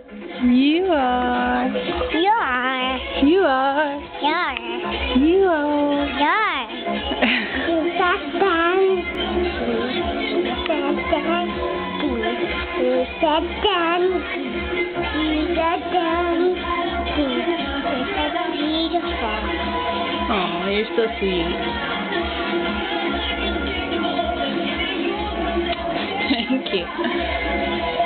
You are. You are. You are. You're. You are. You're. You said done. You said done. You said done. You said beautiful. Oh, you're so sweet. Thank you.